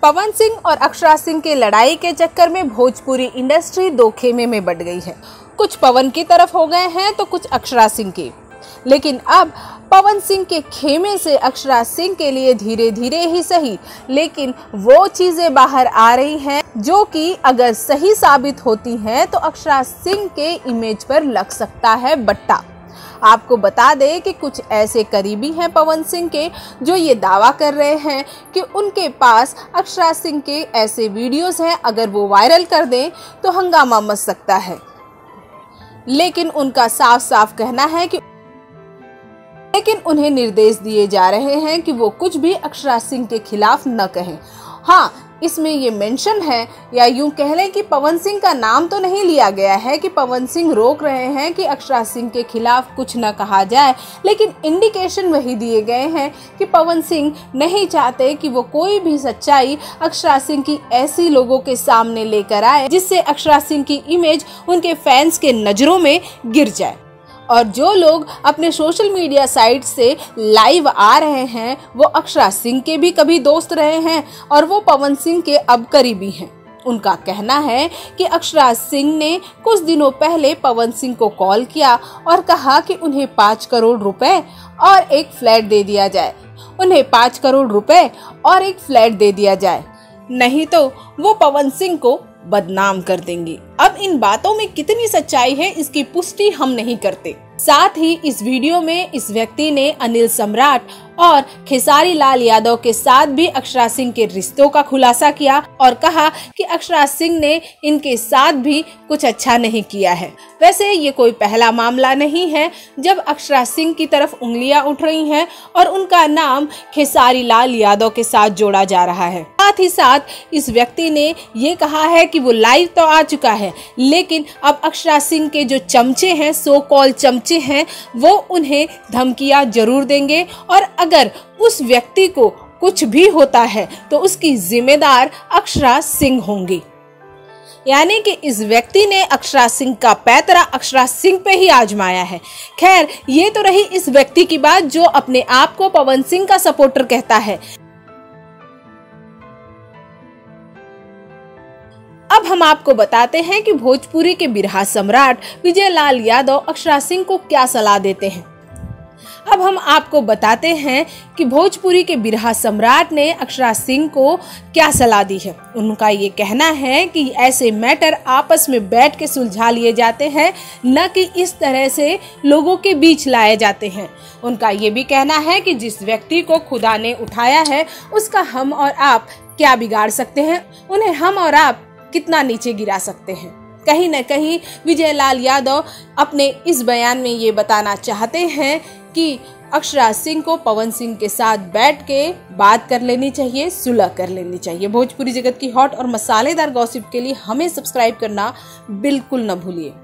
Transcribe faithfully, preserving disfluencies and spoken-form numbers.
पवन सिंह और अक्षरा सिंह की लड़ाई के चक्कर में भोजपुरी इंडस्ट्री दो खेमे में बट गई है। कुछ पवन की तरफ हो गए हैं तो कुछ अक्षरा सिंह की। लेकिन अब पवन सिंह के खेमे से अक्षरा सिंह के लिए धीरे धीरे ही सही, लेकिन वो चीजें बाहर आ रही हैं जो कि अगर सही साबित होती हैं तो अक्षरा सिंह के इमेज पर लग सकता है बट्टा। आपको बता दें कि कुछ ऐसे करीबी हैं पवन सिंह के जो ये दावा कर रहे हैं कि उनके पास अक्षरा सिंह के ऐसे वीडियोस हैं, अगर वो वायरल कर दें तो हंगामा मच सकता है। लेकिन उनका साफ साफ कहना है कि लेकिन उन्हें निर्देश दिए जा रहे हैं कि वो कुछ भी अक्षरा सिंह के खिलाफ न कहें। हाँ, इसमें ये मेंशन है या यूं कह लें कि पवन सिंह का नाम तो नहीं लिया गया है कि पवन सिंह रोक रहे हैं कि अक्षरा सिंह के खिलाफ कुछ न कहा जाए, लेकिन इंडिकेशन वही दिए गए हैं कि पवन सिंह नहीं चाहते कि वो कोई भी सच्चाई अक्षरा सिंह की ऐसी लोगों के सामने लेकर आए जिससे अक्षरा सिंह की इमेज उनके फैंस के नजरों में गिर जाए। और जो लोग अपने सोशल मीडिया साइट से लाइव आ रहे हैं वो अक्षरा सिंह के भी कभी दोस्त रहे हैं और वो पवन सिंह के अब करीबी हैं। उनका कहना है कि अक्षरा सिंह ने कुछ दिनों पहले पवन सिंह को कॉल किया और कहा कि उन्हें पाँच करोड़ रुपए और एक फ्लैट दे दिया जाए उन्हें पाँच करोड़ रुपए और एक फ्लैट दे दिया जाए, नहीं तो वो पवन सिंह को बदनाम कर देंगी। अब इन बातों में कितनी सच्चाई है इसकी पुष्टि हम नहीं करते। साथ ही इस वीडियो में इस व्यक्ति ने अनिल सम्राट और खेसारी लाल यादव के साथ भी अक्षरा सिंह के रिश्तों का खुलासा किया और कहा कि अक्षरा सिंह ने इनके साथ भी कुछ अच्छा नहीं किया है। वैसे ये कोई पहला मामला नहीं है जब अक्षरा सिंह की तरफ उंगलियां उठ रही हैं और उनका नाम खेसारी लाल यादव के साथ जोड़ा जा रहा है। साथ ही साथ इस व्यक्ति ने ये कहा है कि वो लाइव तो आ चुका है, लेकिन अब अक्षरा सिंह के जो चमचे हैं, सो कॉल चमचे हैं, वो उन्हें धमकियां जरूर देंगे और अगर उस व्यक्ति को कुछ भी होता है तो उसकी जिम्मेदार अक्षरा सिंह होंगी। यानी कि इस व्यक्ति ने अक्षरा सिंह का पैतरा अक्षरा सिंह पे ही आजमाया है। खैर, ये तो रही इस व्यक्ति की बात जो अपने आप को पवन सिंह का सपोर्टर कहता है। अब हम आपको बताते हैं कि भोजपुरी के बिरहा सम्राट विजय लाल यादव अक्षरा सिंह को क्या सलाह देते हैं। अब हम आपको बताते हैं कि भोजपुरी के बिरहा सम्राट ने अक्षरा सिंह को क्या सलाह दी है। उनका ये कहना है कि ऐसे मैटर आपस में बैठ के सुलझा लिए जाते हैं, न कि इस तरह से लोगों के बीच लाए जाते हैं। उनका ये भी कहना है कि जिस व्यक्ति को खुदा ने उठाया है उसका हम और आप क्या बिगाड़ सकते हैं, उन्हें हम और आप कितना नीचे गिरा सकते हैं। कहीं न कहीं विजय लाल यादव अपने इस बयान में ये बताना चाहते हैं कि अक्षरा सिंह को पवन सिंह के साथ बैठ के बात कर लेनी चाहिए, सुलह कर लेनी चाहिए। भोजपुरी जगत की हॉट और मसालेदार गॉसिप के लिए हमें सब्सक्राइब करना बिल्कुल न भूलिए।